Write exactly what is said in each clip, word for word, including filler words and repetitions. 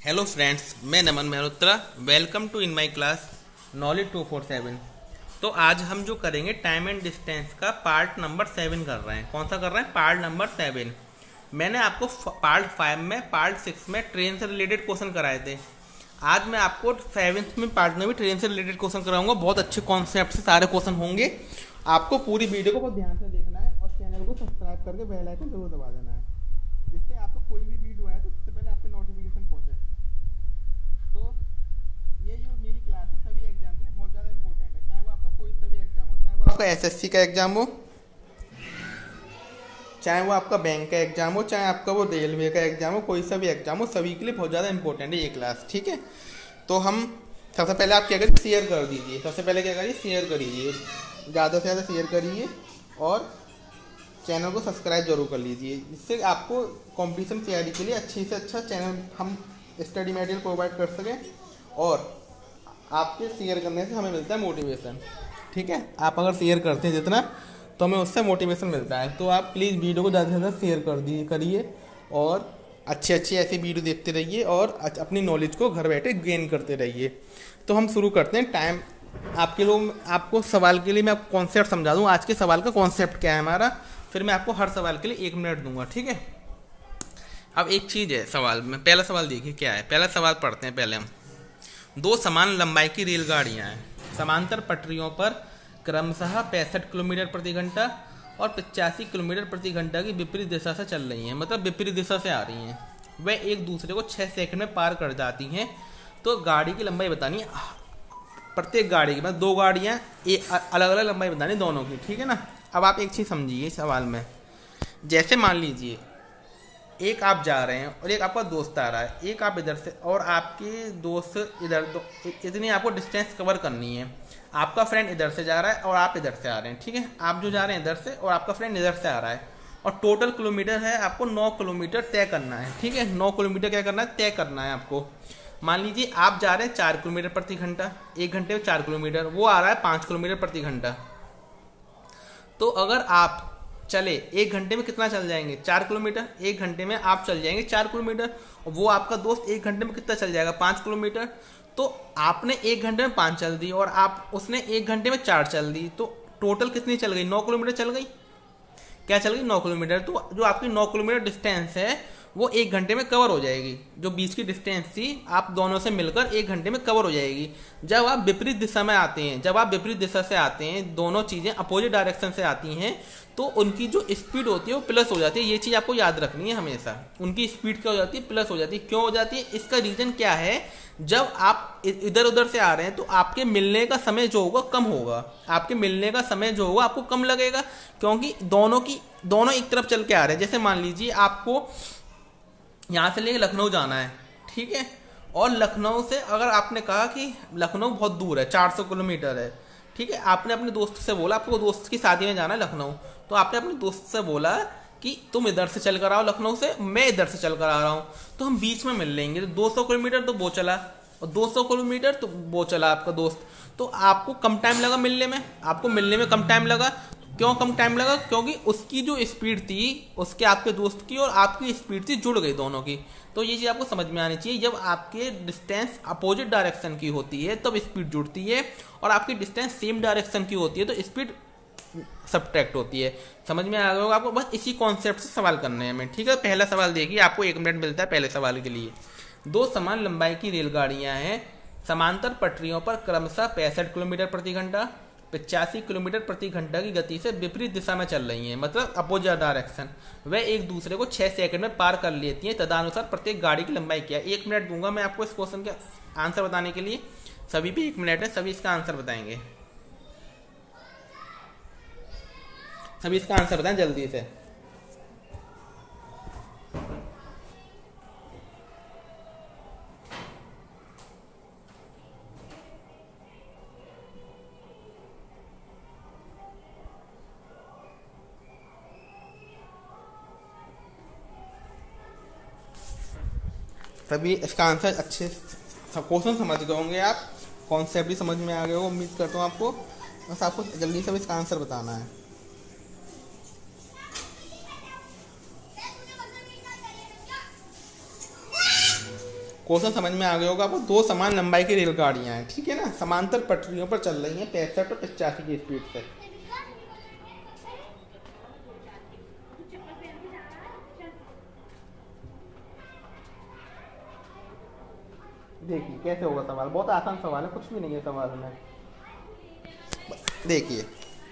Hello friends, मैं Naman Mehrotra. Welcome to in my class knowledge two four seven. तो आज हम जो करेंगे टाइम एंड डिस्टेंस का पार्ट नंबर सेवन कर रहे हैं। कौन सा कर रहे हैं? Part number seven. मैंने आपको पार्ट फाइव में, पार्ट सिक्स में ट्रेन से रिलेटेड क्वेश्चन कराए थे। आज मैं आपको सेवन्थ में पार्ट में भी ट्रेन से रिलेटेड क्वेश्चन कराऊंगा। बहुत अच्छे कॉन्सेप्ट से सारे क्वेश्चन होंगे। आपको पूरी वीडियो को बहुत ध्यान से देखना है और चैनल को सब्सक्राइब करके बेल आइकन जरूर दबा देना है, जिससे आपको कोई भी वीडियो आए तो सबसे पहले आपके नोटिफिकेशन पहुंचे। तो ये जो मेरी क्लास है सभी एग्जाम के लिए बहुत ज़्यादा इंपॉर्टेंट है, चाहे वो आपका कोई सा भी एग्जाम हो, चाहे वो आपका एसएससी का एग्जाम हो, चाहे वो आपका बैंक का एग्जाम हो, चाहे आपका वो रेलवे का एग्जाम हो, कोई सा भी एग्जाम हो, सभी के लिए बहुत ज़्यादा इंपॉर्टेंट है ये क्लास। ठीक है, तो हम सबसे पहले आप क्या करिए, शेयर कर दीजिए। सबसे पहले क्या करिए, शेयर करिए, ज़्यादा से ज़्यादा शेयर करिए और चैनल को सब्सक्राइब जरूर कर लीजिए, जिससे आपको कंपटीशन तैयारी के लिए अच्छी से अच्छा चैनल हम स्टडी मटेरियल प्रोवाइड कर सकें और आपके शेयर करने से हमें मिलता है मोटिवेशन। ठीक है, आप अगर शेयर करते हैं जितना तो हमें उससे मोटिवेशन मिलता है। तो आप प्लीज़ वीडियो को ज़्यादा से ज़्यादा शेयर कर दिए करिए और अच्छी अच्छी ऐसी वीडियो देखते रहिए और अपनी नॉलेज को घर बैठे गेन करते रहिए। तो हम शुरू करते हैं। टाइम आपके लोग आपको सवाल के लिए मैं आपको कॉन्सेप्ट समझा दूँ। आज के सवाल का कॉन्सेप्ट क्या है हमारा, फिर मैं आपको हर सवाल के लिए एक मिनट दूंगा। ठीक है, अब एक चीज़ है सवाल में। पहला सवाल देखिए क्या है। पहला सवाल पढ़ते हैं पहले हम। दो समान लंबाई की रेलगाड़ियां हैं, समांतर पटरियों पर क्रमशः पैंसठ किलोमीटर प्रति घंटा और पचासी किलोमीटर प्रति घंटा की विपरीत दिशा से चल रही हैं, मतलब विपरीत दिशा से आ रही हैं। वह एक दूसरे को छः सेकंड में पार कर जाती हैं। तो गाड़ी की लंबाई बतानी है, प्रत्येक गाड़ी की, मतलब दो गाड़ियाँ अलग अलग लंबाई बतानी दोनों की। ठीक है ना। अब आप एक चीज़ समझिए सवाल में। जैसे मान लीजिए एक आप जा रहे हैं और एक आपका दोस्त आ रहा है, एक आप इधर से और आपके दोस्त इधर, दो इतनी आपको डिस्टेंस कवर करनी है। आपका फ्रेंड इधर से जा रहा है और आप इधर से आ रहे हैं। ठीक है, आप जो जा रहे हैं इधर से और आपका फ्रेंड इधर से आ रहा है और टोटल किलोमीटर है आपको नौ किलोमीटर तय करना है। ठीक है, नौ किलोमीटर क्या करना है, तय करना है आपको। मान लीजिए आप जा रहे हैं चार किलोमीटर प्रति घंटा, एक घंटे में चार किलोमीटर, वो आ रहा है पाँच किलोमीटर प्रति घंटा। तो अगर आप चले एक घंटे में कितना चल जाएंगे, चार किलोमीटर। एक घंटे में आप चल जाएंगे चार किलोमीटर और वो आपका दोस्त एक घंटे में कितना चल जाएगा, पाँच किलोमीटर। तो आपने एक घंटे में पाँच चल दी और आप उसने एक घंटे में चार चल दी, तो टोटल कितनी चल गई, नौ किलोमीटर चल गई। क्या चल गई, नौ किलोमीटर। तो जो आपकी नौ किलोमीटर डिस्टेंस है वो एक घंटे में कवर हो जाएगी। जो बीच की डिस्टेंस थी आप दोनों से मिलकर एक घंटे में कवर हो जाएगी। जब आप विपरीत दिशा में आते हैं, जब आप विपरीत दिशा से आते हैं, दोनों चीज़ें अपोजिट डायरेक्शन से आती हैं, तो उनकी जो स्पीड होती है वो प्लस हो जाती है। ये चीज़ आपको याद रखनी है हमेशा। उनकी स्पीड क्या हो जाती है, प्लस हो जाती है। क्यों हो जाती है, इसका रीज़न क्या है, जब आप इधर उधर से आ रहे हैं तो आपके मिलने का समय जो होगा कम होगा। आपके मिलने का समय जो होगा आपको कम लगेगा, क्योंकि दोनों की दोनों एक तरफ चल के आ रहे हैं। जैसे मान लीजिए आपको यहाँ से लेके लखनऊ जाना है, ठीक है, और लखनऊ से अगर आपने कहा कि लखनऊ बहुत दूर है, चार सौ किलोमीटर है, ठीक है, आपने अपने दोस्त से बोला, आपको दोस्त की शादी में जाना है लखनऊ, तो आपने अपने दोस्त से बोला कि तुम इधर से चल कर आओ लखनऊ से, मैं इधर से चल कर आ रहा हूँ, तो हम बीच में मिल लेंगे। तो दो सौ किलोमीटर तो वो चला और दो सौ किलोमीटर तो वो चला आपका दोस्त, तो आपको कम टाइम लगा मिलने में, आपको मिलने में कम टाइम लगा। क्यों कम टाइम लगा, क्योंकि उसकी जो स्पीड थी, उसके आपके दोस्त की और आपकी स्पीड थी, जुड़ गई दोनों की। तो ये चीज़ आपको समझ में आनी चाहिए। जब आपके डिस्टेंस अपोजिट डायरेक्शन की होती है तब स्पीड जुड़ती है, और आपकी डिस्टेंस सेम डायरेक्शन की होती है तो स्पीड सब्ट्रैक्ट होती है। समझ में आ गया होगा आपको। बस इसी कॉन्सेप्ट से सवाल करने हैं हमें। ठीक है, पहला सवाल देखिए, आपको एक मिनट मिलता है पहले सवाल के लिए। दो समान लंबाई की रेलगाड़ियां हैं, समांतर पटरियों पर क्रमशः पैंसठ किलोमीटर प्रति घंटा, पचासी किलोमीटर प्रति घंटा की गति से विपरीत दिशा में चल रही हैं, मतलब अपोजिट डायरेक्शन। वे एक दूसरे को छः सेकंड में पार कर लेती हैं। तदनुसार प्रत्येक गाड़ी की लंबाई क्या है। एक मिनट दूंगा मैं आपको इस क्वेश्चन के आंसर बताने के लिए। सभी पे एक मिनट है, सभी इसका आंसर बताएंगे। सभी इसका आंसर बताएं जल्दी से। तभी इसका आंसर अच्छे क्वेश्चन समझ गए होंगे आप, कॉन्सेप्ट भी समझ में आ गया होगा, उम्मीद करता हूँ आपको। बस आपको जल्दी से इसका आंसर बताना है। क्वेश्चन समझ में आ गया होगा आपको। दो समान लंबाई की रेलगाड़ियां हैं, ठीक है ना, समांतर पटरियों पर चल रही हैं पैंसठ और पचासी की स्पीड से। देखिए कैसे होगा सवाल, बहुत आसान सवाल है, कुछ भी नहीं है सवाल में। देखिए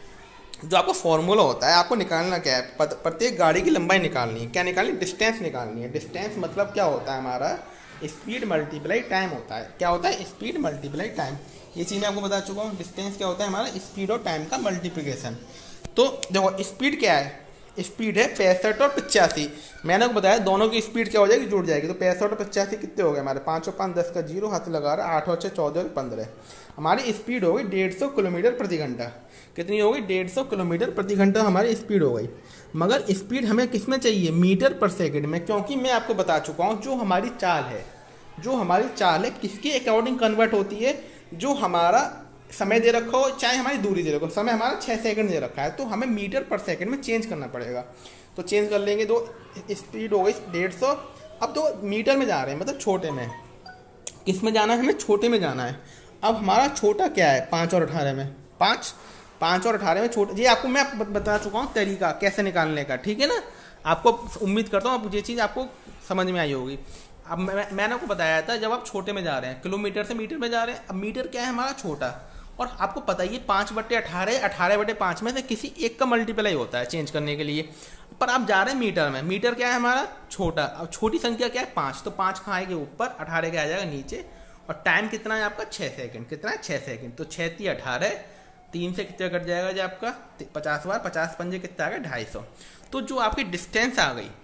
जो आपका फॉर्मूला होता है, आपको निकालना क्या है, प्रत्येक गाड़ी की लंबाई निकालनी है। क्या निकालनी? डिस्टेंस निकालनी है। डिस्टेंस मतलब क्या होता है हमारा, स्पीड मल्टीप्लाई टाइम होता है। क्या होता है? Speed multiply time. ये चीज़ मैं आपको बता चुका हूँ। डिस्टेंस क्या होता है हमारा, स्पीड और टाइम का मल्टीप्लिकेशन। तो देखो स्पीड क्या है, स्पीड है पैंसठ और पचासी। मैंने आपको बताया दोनों की स्पीड क्या हो जाएगी, जुड़ जाएगी। तो पैंसठ और पचासी कितने हो गए हमारे, पाँच और पाँच दस का जीरो, हाथ लगा रहा है, आठ और छः चौदह और पंद्रह। हमारी स्पीड हो गई डेढ़ सौ किलोमीटर प्रति घंटा। कितनी हो गई? डेढ़ सौ किलोमीटर प्रति घंटा हमारी स्पीड हो गई। मगर स्पीड हमें किस में चाहिए, मीटर पर सेकंड में, क्योंकि मैं आपको बता चुका हूँ जो हमारी चाल है, जो हमारी चाल है किसके अकॉर्डिंग कन्वर्ट होती है, जो हमारा समय दे रखा हो चाहे हमारी दूरी दे रखा हो। समय हमारा छः सेकंड दे रखा है, तो हमें मीटर पर सेकंड में चेंज करना पड़ेगा। तो चेंज कर लेंगे, दो स्पीड हो गई डेढ़ सौ, अब तो मीटर में जा रहे हैं, मतलब छोटे में। किस में जाना है हमें, छोटे में जाना है। अब हमारा छोटा क्या है, पाँच और अठारह में, पाँच पाँच और अठारह में छोटा। ये आपको मैं बता चुका हूँ तरीका कैसे निकालने का, ठीक है ना। आपको उम्मीद करता हूँ आप ये चीज़ आपको समझ में आई होगी। अब मैं, मैंने आपको बताया था जब आप छोटे में जा रहे हैं, किलोमीटर से मीटर में जा रहे हैं। अब मीटर क्या है हमारा, छोटा, और आपको पता ही है पाँच बटे अठारह, अठारह बटे पाँच में से किसी एक का मल्टीप्लाई होता है चेंज करने के लिए। पर आप जा रहे हैं मीटर में, मीटर क्या है हमारा, छोटा। अब छोटी संख्या क्या है, पाँच, तो पाँच कहाँ आएगी ऊपर, अठारह क्या आ जाएगा नीचे। और टाइम कितना है आपका, छः सेकंड। कितना है, छः सेकंड। तो छः ती अठारह, तीन से कितना कट जाएगा जो आपका, पचास बार, पचास पंजे कितना आ गया, ढाई सौ। तो जो आपकी डिस्टेंस आ गई,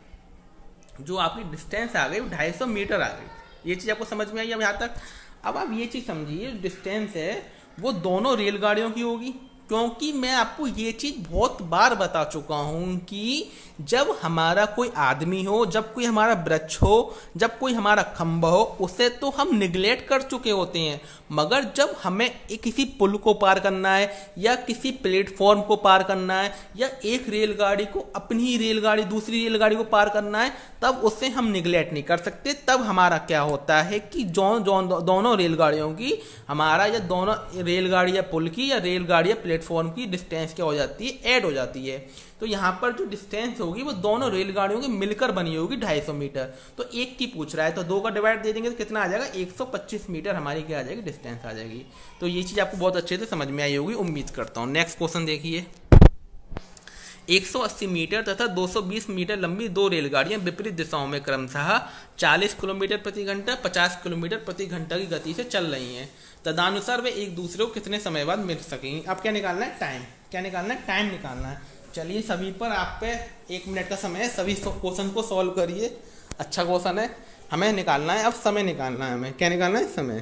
जो आपकी डिस्टेंस आ गई वो ढाई सौ मीटर आ गई। ये चीज़ आपको समझ में आई अब यहाँ तक। अब आप ये चीज़ समझिए, डिस्टेंस है वो दोनों रेलगाड़ियों की होगी, क्योंकि मैं आपको ये चीज़ बहुत बार बता चुका हूँ कि जब हमारा कोई आदमी हो, जब कोई हमारा वृक्ष हो, जब कोई हमारा खंभा हो, उसे तो हम निगलेक्ट कर चुके होते हैं। मगर जब हमें किसी पुल को पार करना है, या किसी प्लेटफॉर्म को पार करना है, या एक रेलगाड़ी को अपनी ही रेलगाड़ी दूसरी रेलगाड़ी को पार करना है, तब उसे हम निगलेक्ट नहीं कर सकते। तब हमारा क्या होता है कि जो, जो दोनों रेलगाड़ियों की हमारा, या दोनों रेलगाड़ी या पुल की, या रेलगाड़ी या प्लेटफॉर्म की डिस्टेंस क्या हो जाती है, ऐड हो जाती है। तो यहाँ पर जो डिस्टेंस होगी वो दोनों रेलगाड़ियों की मिलकर बनी होगी ढाई सौ मीटर। तो एक की पूछ रहा है, तो दो का डिवाइड दे देंगे तो कितना आ जाएगा, एक सौ पच्चीस मीटर हमारी क्या आ जाएगी, डिस्टेंस आ जाएगी। तो ये चीज़ आपको बहुत अच्छे से समझ में आई होगी, उम्मीद करता हूँ। नेक्स्ट क्वेश्चन देखिए। एक सौ अस्सी मीटर तथा दो सौ बीस मीटर लंबी दो रेलगाड़ियां विपरीत दिशाओं में क्रमशः चालीस किलोमीटर प्रति घंटा, पचास किलोमीटर प्रति घंटा की गति से चल रही हैं। तदनुसार वे एक दूसरे को कितने समय बाद मिल सकेंगी। अब क्या निकालना है, टाइम। क्या निकालना है, टाइम निकालना है। चलिए सभी पर आप पे एक मिनट का समय है, सभी क्वेश्चन को सॉल्व करिए। अच्छा क्वेश्चन है, हमें निकालना है अब समय निकालना है। हमें क्या निकालना है, समय।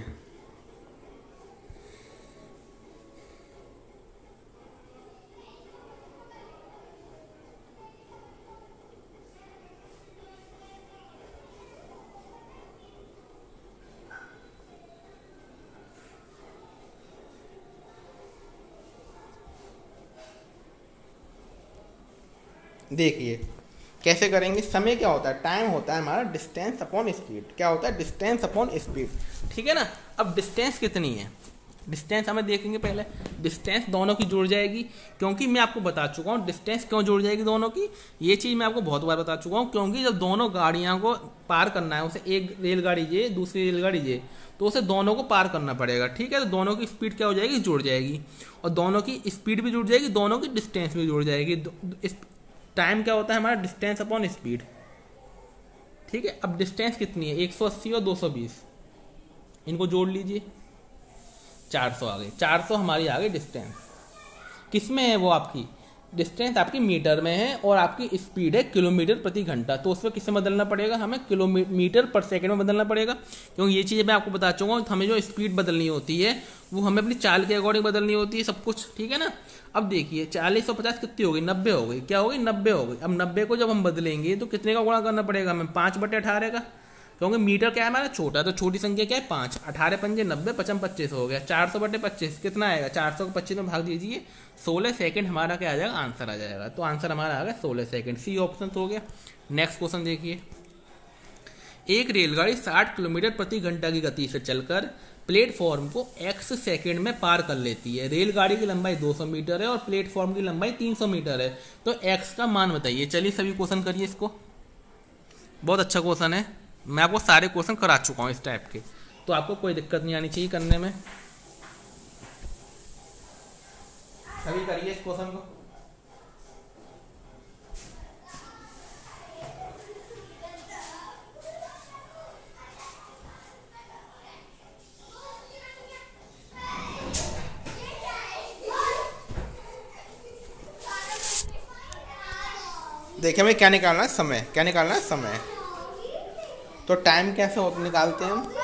देखिए कैसे करेंगे। समय क्या होता है, टाइम होता है हमारा डिस्टेंस अपॉन स्पीड। क्या होता है, डिस्टेंस अपॉन स्पीड, ठीक है ना। अब डिस्टेंस कितनी है, डिस्टेंस हमें देखेंगे पहले। डिस्टेंस दोनों की जुड़ जाएगी, क्योंकि मैं आपको बता चुका हूँ डिस्टेंस क्यों जुड़ जाएगी दोनों की। ये चीज़ मैं आपको बहुत बार बता चुका हूँ, क्योंकि जब दोनों गाड़ियाँ को पार करना है, उसे एक रेलगाड़ी जे दूसरी रेलगाड़ी जे, तो उसे दोनों को पार करना पड़ेगा, ठीक है। तो दोनों की स्पीड क्या हो जाएगी, जुड़ जाएगी। और दोनों की स्पीड भी जुड़ जाएगी, दोनों की डिस्टेंस भी जुड़ जाएगी। टाइम क्या होता है हमारा, डिस्टेंस अपॉन स्पीड, ठीक है। अब डिस्टेंस कितनी है, एक सौ अस्सी और दो सौ बीस, इनको जोड़ लीजिए, चार सौ आ गई। चार सौ हमारी आ गई डिस्टेंस। किस में है वो, आपकी डिस्टेंस आपकी मीटर में है, और आपकी स्पीड है किलोमीटर प्रति घंटा। तो उसमें किससे बदलना पड़ेगा, हमें किलोमीटर पर सेकंड में बदलना पड़ेगा, क्योंकि ये चीज़ मैं आपको बता चुका हूँ। हमें जो स्पीड बदलनी होती है वो हमें अपनी चाल के अकॉर्डिंग बदलनी होती है सब कुछ, ठीक है ना। अब देखिए चालीस और पचास कितनी हो गई, नब्बे हो गई। क्या हो गई, नब्बे हो गई। अब नब्बे को जब हम बदलेंगे तो कितने का गुणा करना पड़ेगा हमें, पाँच बटे अठारह का, क्योंकि मीटर क्या है हमारा छोटा, तो छोटी संख्या क्या है, पाँच। अठारह पंजे नब्बे, पचम पच्चीस हो गया। चार सौ बटे पच्चीस कितना आएगा, चार सौ को पच्चीस में भाग दीजिए, सोलह सेकंड हमारा क्या आ जाएगा, आंसर आ जाएगा। तो आंसर हमारा आ गया सोलह सेकंड, सी ऑप्शन हो गया। नेक्स्ट क्वेश्चन देखिए। एक रेलगाड़ी साठ किलोमीटर प्रति घंटा की गति से चलकर प्लेटफॉर्म को एक्स सेकंड में पार कर लेती है। रेलगाड़ी की लंबाई दो सौ मीटर है और प्लेटफॉर्म की लंबाई तीन सौ मीटर है, तो एक्स का मान बताइए। चलिए सभी क्वेश्चन करिए इसको, बहुत अच्छा क्वेश्चन है। मैं आपको सारे क्वेश्चन करा चुका हूँ इस टाइप के, तो आपको कोई दिक्कत नहीं आनी चाहिए करने में। सभी करिए इस क्वेश्चन को। देखिए हमें क्या निकालना है, समय। क्या निकालना है, समय। तो टाइम कैसे होता निकालते हैं हम?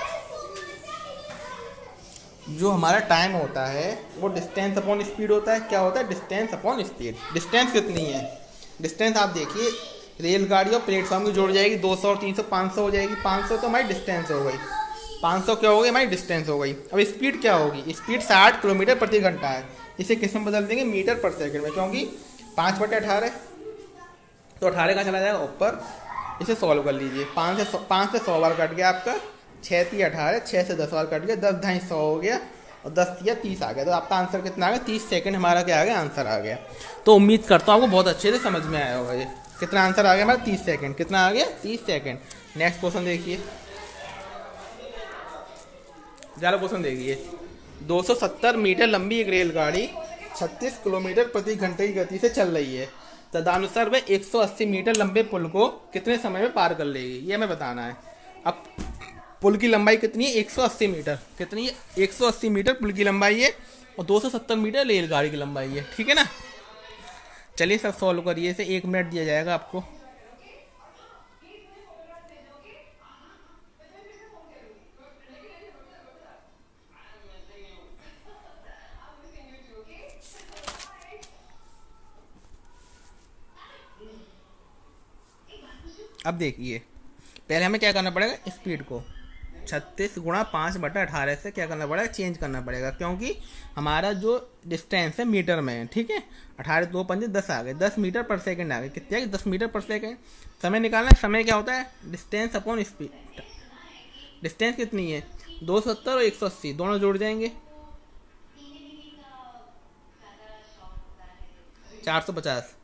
जो हमारा टाइम होता है वो डिस्टेंस अपॉन स्पीड होता है। क्या होता है? Distance upon speed. डिस्टेंस कितनी है? डिस्टेंस आप देखिए, रेलगाड़ी और प्लेटफॉर्म की जोड़ जाएगी, दो सौ और तीन सौ पाँच सौ हो जाएगी। पाँच सौ तो हमारी डिस्टेंस हो गई, पाँच सौ क्या हो गई? हमारी डिस्टेंस हो गई। अब स्पीड क्या होगी? स्पीड साठ किलोमीटर प्रति घंटा है। इसे किस में बदल देंगे? मीटर पर सेकंड में, क्योंकि पाँच बटे अठारह, तो अठारह का चला जाएगा ऊपर। इसे सॉल्व कर लीजिए। पाँच से पाँच से सौ बार कट गया आपका, छः ती अठारह, छः से दस बार कट गया, दस ढाई सौ हो गया और दस या तीस आ गया। तो आपका आंसर कितना आ गया? तीस सेकंड हमारा क्या आ गया? आंसर आ गया। तो उम्मीद करता हूँ आपको बहुत अच्छे से समझ में आया होगा। ये कितना आंसर आ गया हमारा? तीस सेकंड। कितना आ गया? तीस सेकंड। नेक्स्ट क्वेश्चन देखिए, ज़्यादा क्वेश्चन देखिए। दो सौ सत्तर मीटर लंबी एक रेलगाड़ी छत्तीस किलोमीटर प्रति घंटे की गति से चल रही है। तदनुसार वह एक सौ अस्सी मीटर लंबे पुल को कितने समय में पार कर लेगी? ये हमें बताना है। अब पुल की लंबाई कितनी है? एक सौ अस्सी मीटर। कितनी है? एक सौ अस्सी मीटर पुल की लंबाई है और दो सौ सत्तर मीटर रेलगाड़ी की लंबाई है। ठीक है ना? चलिए सब सॉल्व करिए। इसे एक मिनट दिया जाएगा आपको। अब देखिए, पहले हमें क्या करना पड़ेगा? स्पीड को छत्तीस गुणा पाँच बटा अठारह से क्या करना पड़ेगा? चेंज करना पड़ेगा, क्योंकि हमारा जो डिस्टेंस है मीटर में है। ठीक है? अठारह दो पंजे दस आ गए, दस मीटर पर सेकंड आ गए। कितने आ गए? दस मीटर पर सेकंड। समय निकालना है। समय क्या होता है? Distance upon speed. डिस्टेंस कितनी है? दो सौ सत्तर और एक सौ अस्सी दोनों जोड़ जाएंगे, चार सौ पचास।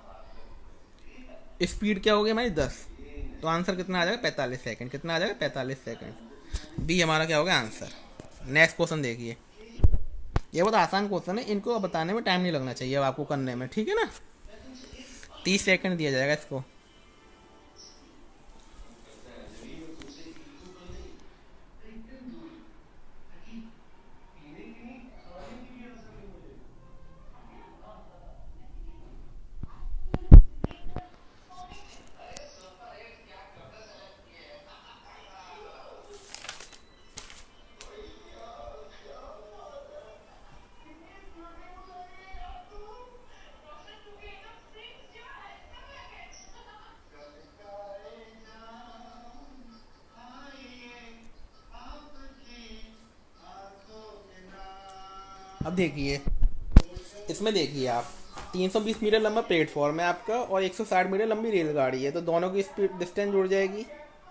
स्पीड क्या होगी हमारी? दस। तो आंसर कितना आ जाएगा? पैंतालीस सेकंड। कितना आ जाएगा? पैंतालीस सेकंड। बी हमारा क्या होगा? आंसर। नेक्स्ट क्वेश्चन देखिए, ये बहुत आसान क्वेश्चन है, इनको बताने में टाइम नहीं लगना चाहिए अब आपको करने में। ठीक है ना? तीस सेकंड दिया जाएगा इसको। अब देखिए, इसमें देखिए आप, तीन सौ बीस मीटर लंबा प्लेटफॉर्म है आपका और एक सौ साठ मीटर लंबी रेलगाड़ी है। तो दोनों की स्पीड डिस्टेंस जुड़ जाएगी,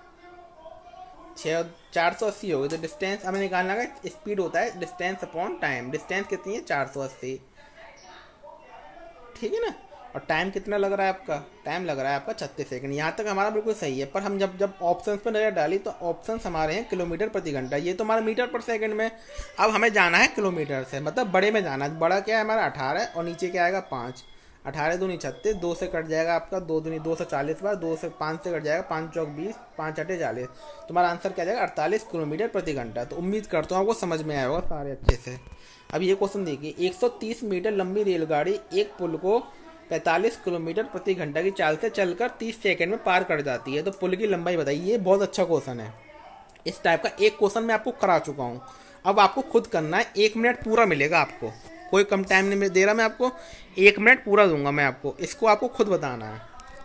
छः चार सौ अस्सी होगी। तो डिस्टेंस हमें निकालना है। स्पीड होता है डिस्टेंस अपॉन टाइम। डिस्टेंस कितनी है? चार सौ अस्सी। ठीक है ना? और टाइम कितना लग रहा है आपका? टाइम लग रहा है आपका छत्तीस सेकंड। यहाँ तक हमारा बिल्कुल सही है, पर हम जब जब ऑप्शंस पर नजर डाली तो ऑप्शंस हमारे हैं किलोमीटर प्रति घंटा। ये तो हमारा मीटर पर सेकंड में। अब हमें जाना है किलोमीटर से, मतलब बड़े में जाना है। बड़ा क्या है हमारा? अठारह और नीचे क्या आएगा? पाँच। अठारह दूनी छत्तीस, दो से कट जाएगा आपका, दो दूनी दो सौ चालीस बार, दो से पाँच से कट जाएगा, पाँच चौक बीस, पाँच अठे चालीस। तुम्हारा आंसर क्या जाएगा? अड़तालीस किलोमीटर प्रति घंटा। तो उम्मीद करता हूँ आपको समझ में आया होगा सारे अच्छे से। अब ये क्वेश्चन देखिए, एक सौ तीस मीटर लंबी रेलगाड़ी एक पुल को पैंतालीस किलोमीटर प्रति घंटा की चाल से चलकर तीस सेकंड में पार कर जाती है। तो पुल की लंबाई बताइए। ये बहुत अच्छा क्वेश्चन है। इस टाइप का एक क्वेश्चन मैं आपको करा चुका हूँ। अब आपको खुद करना है। एक मिनट पूरा मिलेगा आपको, कोई कम टाइम नहीं दे रहा मैं आपको, एक मिनट पूरा दूंगा मैं आपको। इसको आपको खुद बताना है।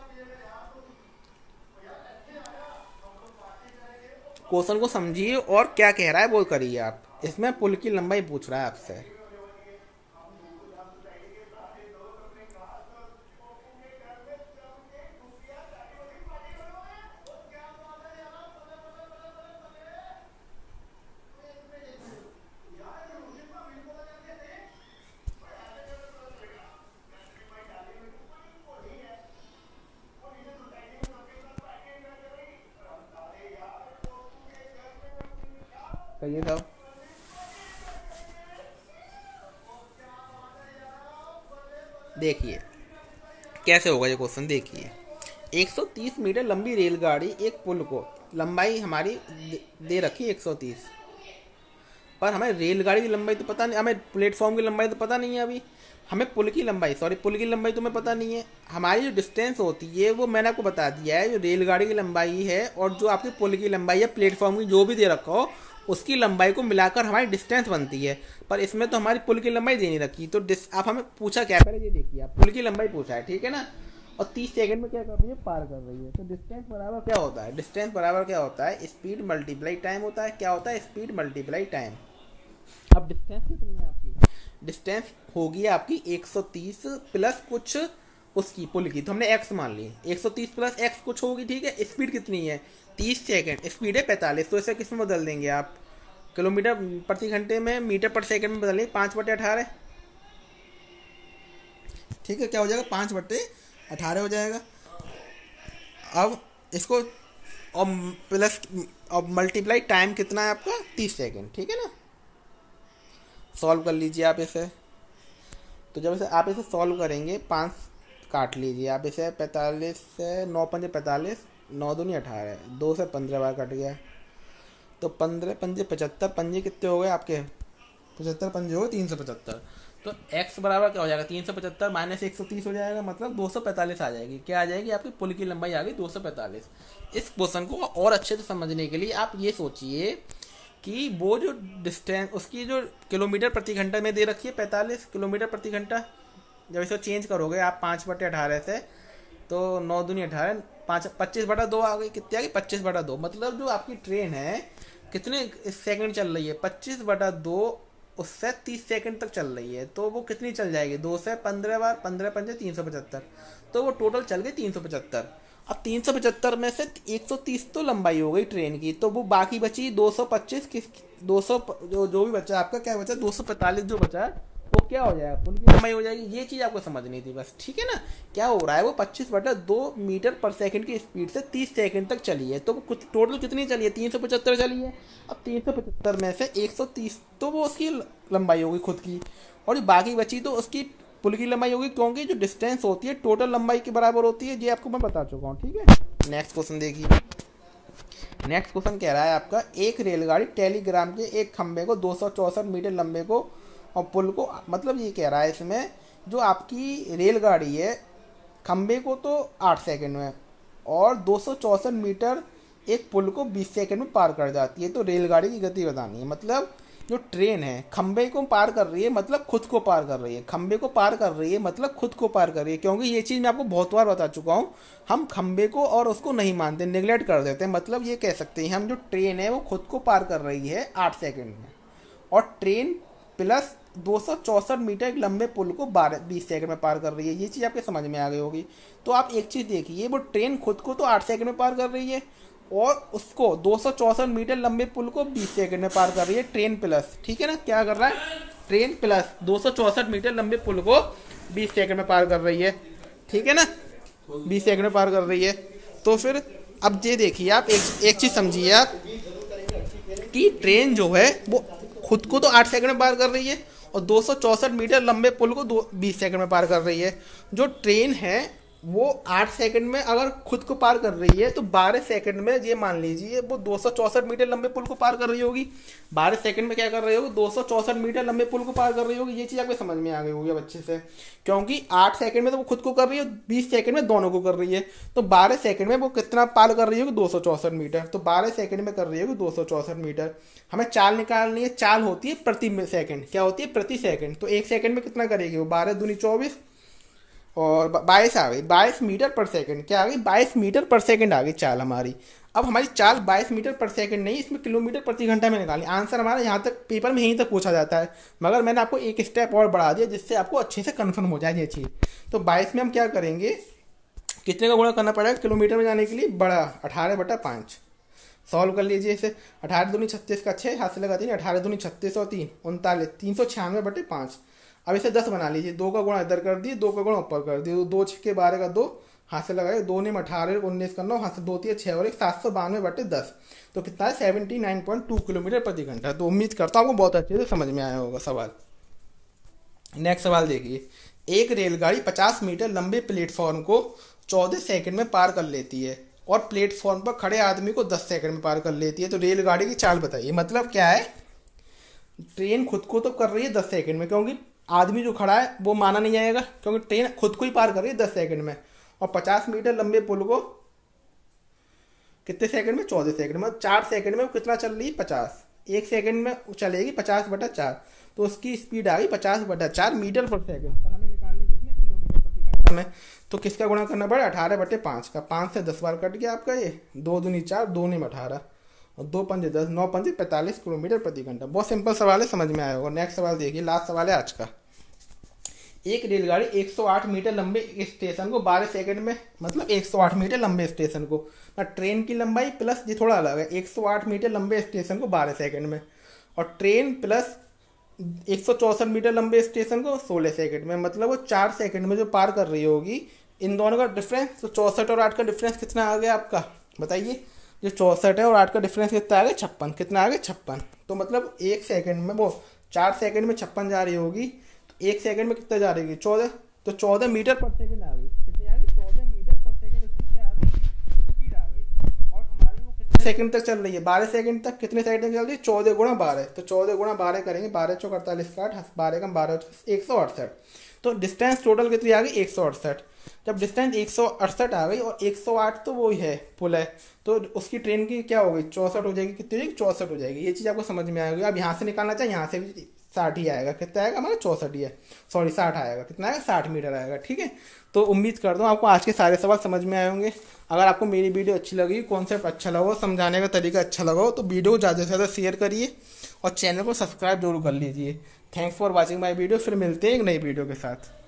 क्वेश्चन को समझिए और क्या कह रहा है वो करिए आप। इसमें पुल की लंबाई पूछ रहा है आपसे। कहिए साहब। देखिए कैसे होगा ये क्वेश्चन, देखिए एक सौ तीस मीटर लंबी रेलगाड़ी एक पुल को, लंबाई हमारी दे, दे रखी एक सौ तीस, पर हमें रेलगाड़ी की लंबाई तो पता नहीं, हमें प्लेटफॉर्म की लंबाई तो पता नहीं है अभी, हमें पुल की लंबाई, सॉरी पुल की लंबाई तुम्हें पता नहीं है। हमारी जो डिस्टेंस होती है वो मैंने आपको बता दिया है, जो रेलगाड़ी की लंबाई है और जो आपकी पुल की लंबाई है, प्लेटफॉर्म की जो भी दे रखा हो उसकी लंबाई को मिलाकर हमारी डिस्टेंस बनती है। पर इसमें तो हमारी पुल की लंबाई दे नहीं रखी, तो आप हमें पूछा क्या, पहले ये देखिए आप पुल की लंबाई पूछा है, ठीक है ना, और तीस सेकंड में क्या कर रही है, पार कर रही है। तो डिस्टेंस बराबर क्या होता है, डिस्टेंस बराबर क्या होता है, स्पीड मल्टीप्लाई टाइम होता है। क्या होता है, स्पीड मल्टीप्लाई टाइम। अब डिस्टेंस कितनी है आपकी, डिस्टेंस होगी आपकी एक सौ तीस प्लस कुछ उसकी पुल की, तो हमने एक्स मान ली, एक सौ तीस प्लस एक्स कुछ होगी, ठीक है। स्पीड कितनी है, तीस सेकंड, स्पीड है पैंतालीस, तो इसे किस में बदल देंगे आप, किलोमीटर प्रति घंटे में मीटर पर सेकंड में बदलेंगे, पाँच बटे अठारह, ठीक है। क्या हो जाएगा, पाँच बटे अठारह हो जाएगा। अब इसको और प्लस और मल्टीप्लाई टाइम कितना है आपका, तीस सेकंड, ठीक है ना। सॉल्व कर लीजिए आप इसे, तो जब इसे आप इसे सॉल्व करेंगे, पाँच काट लीजिए आप इसे, पैंतालीस से नौ पंजे पैंतालीस, नौ दूनी अठारह, दो से पंद्रह बार कट गया, तो पंद्रह पंजे पचहत्तर, पंजे कितने हो गए आपके, पचहत्तर पंजे हो गए तीन सौ पचहत्तर। तो x बराबर क्या हो जाएगा, तीन सौ पचहत्तर माइनस एक सौ तीस हो जाएगा, मतलब दो सौ पैंतालीस आ जाएगी। क्या आ जाएगी आपकी पुल की लंबाई आ गई दो सौ पैंतालीस। इस क्वेश्चन को और अच्छे से समझने के लिए आप ये सोचिए कि वो जो डिस्टेंस उसकी जो किलोमीटर प्रति घंटा में दे रखी है पैंतालीस किलोमीटर प्रति घंटा, जब इसे चेंज करोगे आप पाँच बटे अठारह से, तो नौ दूनी अठारह, पाँच पच्चीस बटा दो आ गई, कितनी आ गई, पच्चीस बटा दो। मतलब जो आपकी ट्रेन है कितने सेकंड चल रही है, पच्चीस बटा दो, उससे तीस सेकंड तक चल रही है, तो वो कितनी चल जाएगी, दो से पंद्रह बार, पंद्रह पंजे तीन सौ पचहत्तर, तो वो टोटल चल गई तीन सौ पचहत्तर। अब तीन सौ पचहत्तर में से एक सौ तीस तो लंबाई हो गई ट्रेन की, तो वो बाकी बची दो सौ पच्चीस, किस दो सौ जो जो भी बचा आपका क्या बचा, दो सौ पैंतालीस जो बचा वो क्या हो जाएगा, पुल की लंबाई हो जाएगी। ये चीज़ आपको समझनी थी बस, ठीक है ना। क्या हो रहा है, वो पच्चीस बटा दो मीटर पर सेकंड की स्पीड से तीस सेकंड तक चली है, तो कुछ टोटल कितनी चली है, तीन सौ पचहत्तर चली है। अब तीन सौ पचहत्तर में से एक सौ तीस तो वो उसकी लंबाई होगी खुद की, और बाकी बची तो उसकी पुल की लंबाई होगी, क्योंकि जो डिस्टेंस होती है टोटल लंबाई के बराबर होती है। ये आपको मैं बता चुका हूँ, ठीक है। नेक्स्ट क्वेश्चन देखिए, नेक्स्ट क्वेश्चन कह रहा है आपका, एक रेलगाड़ी टेलीग्राम के एक खंबे को दो सौ चौसठ मीटर लंबे को और पुल को, मतलब ये कह रहा है इसमें जो आपकी रेलगाड़ी है खंबे को तो आठ सेकंड में और दो सौ चौसठ मीटर एक पुल को बीस सेकंड में पार कर जाती है, तो रेलगाड़ी की गति बतानी है। मतलब जो ट्रेन है खंबे को पार कर रही है, मतलब खुद को पार कर रही है, खंबे को पार कर रही है मतलब खुद को पार कर रही है, क्योंकि ये चीज़ मैं आपको बहुत बार बता चुका हूँ। हम खंबे को और उसको नहीं मानते, नेगलेक्ट कर देते हैं। मतलब ये कह सकते हैं हम जो ट्रेन है वो खुद को पार कर रही है आठ सेकेंड में, और ट्रेन प्लस दो सौ चौसठ मीटर लंबे पुल को बारह बीस सेकंड में पार कर रही है। ये चीज़ आपके समझ में आ गई होगी। तो आप एक चीज़ देखिए, वो ट्रेन खुद को तो आठ सेकंड में पार कर रही है और उसको दो सौ चौसठ मीटर लंबे पुल को बीस सेकंड में पार कर रही है, ट्रेन प्लस, ठीक है ना। क्या कर रहा है, ट्रेन प्लस दो सौ चौसठ मीटर लंबे पुल को बीस सेकंड में पार कर रही है, ठीक है ना, बीस सेकंड में पार कर रही है। तो फिर अब ये देखिए आप एक एक चीज़ समझिए आप कि ट्रेन जो है वो खुद को तो आठ सेकंड में पार कर रही है और दो सौ चौसठ मीटर लंबे पुल को दो बीस सेकंड में पार कर रही है। जो ट्रेन है वो आठ सेकंड में अगर खुद को पार कर रही है तो बारह सेकंड में ये मान लीजिए वो दो सौ चौसठ मीटर लंबे पुल को पार कर रही होगी। बारह सेकंड में क्या कर रही होगी, दो सौ चौसठ मीटर लंबे पुल को पार कर रही होगी। ये चीज़ आपको समझ में आ गई होगी अब अच्छे से, क्योंकि आठ सेकंड में तो वो खुद को कर रही है, बीस सेकंड में दोनों को कर रही है। तो बारह सेकंड में वो कितना पार कर रही होगी, दो सौ चौसठ मीटर। तो बारह सेकंड में कर रही होगी दो सौ चौसठ मीटर। हमें चाल निकालनी है, चाल होती है प्रति सेकंड। क्या होती है, प्रति सेकंड। तो एक सेकंड में कितना करेगी वो, बारह दूनी चौबीस और बाईस आ गई, बाईस मीटर पर सेकंड। क्या आ गई, बाईस मीटर पर सेकंड आ गई चाल हमारी। अब हमारी चाल बाईस मीटर पर सेकंड नहीं, इसमें किलोमीटर प्रति घंटा में निकाली। आंसर हमारा यहाँ तक पेपर में यहीं तक पूछा जाता है, मगर मैंने आपको एक स्टेप और बढ़ा दिया जिससे आपको अच्छे से कन्फर्म हो जाए ये चीज़। तो बाईस में हम क्या करेंगे, कितने का गुणा करना पड़ेगा किलोमीटर में जाने के लिए, बड़ा अठारह बटा पाँच। सॉल्व कर लीजिए इसे, अठारह दूनी छत्तीस का छः हाथ से लगा तीन, अठारह दूनी छत्तीस और तीन उनतालीस, तीन सौ छियानवे बटे पाँच। अब इसे दस बना लीजिए, दो का गुणा इधर कर दिए, दो का गुणा ऊपर कर दिए, दो छः के बारह का दो, हाथ से लगाए, दो ने अठारह उन्नीस का नौ, हाथ से दो तीन छः और एक सात सौ बानवे बटे दस, तो कितना है seventy nine point two kilometre प्रति घंटा। तो उम्मीद करता हूँ आपको बहुत अच्छे से समझ में आया होगा सवाल। नेक्स्ट सवाल देखिए, एक रेलगाड़ी पचास मीटर लंबे प्लेटफॉर्म को चौदह सेकंड में पार कर लेती है और प्लेटफॉर्म पर खड़े आदमी को दस सेकंड में पार कर लेती है, तो रेलगाड़ी की चाल बताइए। मतलब क्या है, ट्रेन खुद को तो कर रही है दस सेकंड में, क्योंकि आदमी जो खड़ा है वो माना नहीं जाएगा, क्योंकि ट्रेन खुद को ही पार कर रही है दस सेकंड में, और पचास मीटर लंबे पुल को कितने सेकंड में, चौदह सेकंड में। चार सेकंड में वो कितना चल रही है, पचास। एक सेकंड में चलेगी पचास बटा चार, तो उसकी स्पीड आ गई पचास बटा चार मीटर पर सेकंड। पर हमें निकालनी कितने, किलोमीटर प्रति घंटा में, तो किसका गुणा करना पड़ा, अठारह बटे पाँच का। पाँच से दस बार कट गया आपका ये, दो दूनी चार, दो निम अठारह और दो पंजे दस, नौ पंजे पैंतालीस किलोमीटर प्रति घंटा। बहुत सिंपल सवाल है, समझ में आया होगा। नेक्स्ट सवाल देखिए, लास्ट सवाल है आज का। एक रेलगाड़ी एक सौ आठ मीटर लंबे स्टेशन को बारह सेकंड में, मतलब एक सौ आठ मीटर लंबे स्टेशन को, ट्रेन की लंबाई प्लस ये थोड़ा अलग है, एक सौ आठ मीटर लंबे स्टेशन को बारह सेकंड में, और ट्रेन प्लस एक सौ चौसठ मीटर लंबे स्टेशन को सोलह सेकंड में, मतलब वो चार सेकंड में जो पार कर रही होगी। इन दोनों का डिफरेंस, तो चौसठ और आठ का डिफरेंस कितना आ गया आपका, बताइए। जो चौसठ है और आठ का डिफरेंस कितना आ गया, छप्पन। कितना आ गया, छप्पन। तो मतलब एक सेकंड में, वो चार सेकंड में छप्पन जा रही होगी, तो एक सेकंड में कितना जा रही है, चौदह। तो चौदह मीटर पर सेकंड आ गई। कितनी आ गई, चौदह मीटर पर सेकंड उसकी क्या आ गई, स्पीड आ गई। और हमारी वो कितने सेकंड तक चल रही है, बारह सेकंड तक। कितने सेकंड तक चल रही है, चौदह गुणा बारह, तो चौदह गुणा बारह करेंगे, बारह चौक अड़तालीस साठ, बारह कम बारह एक सौ अड़सठ। तो डिस्टेंस टोटल कितनी आ गई, एक सौ अड़सठ। जब डिस्टेंस एक सौ अड़सठ आ गई और एक सौ आठ तो वो ही है, पुल है, तो उसकी ट्रेन की क्या हो गई, चौंसठ हो जाएगी। कितनी हो जाएगी, चौंसठ हो जाएगी। ये चीज़ आपको समझ में आएगी। अब यहाँ से निकालना चाहिए, यहाँ से भी साठ ही आएगा। कितना आएगा हमारा, चौंसठ ही है, सॉरी साठ आएगा। कितना आएगा, साठ मीटर आएगा। ठीक है, तो उम्मीद करता हूँ आपको आज के सारे सवाल समझ में आए होंगे। अगर आपको मेरी वीडियो अच्छी लगी, कॉन्सेप्ट अच्छा लगा, समझाने का तरीका अच्छा लगा हो, तो वीडियो को ज़्यादा से ज़्यादा शेयर करिए और चैनल को सब्सक्राइब जरूर कर लीजिए। Thanks for watching my video. फिर मिलते हैं एक नई वीडियो के साथ।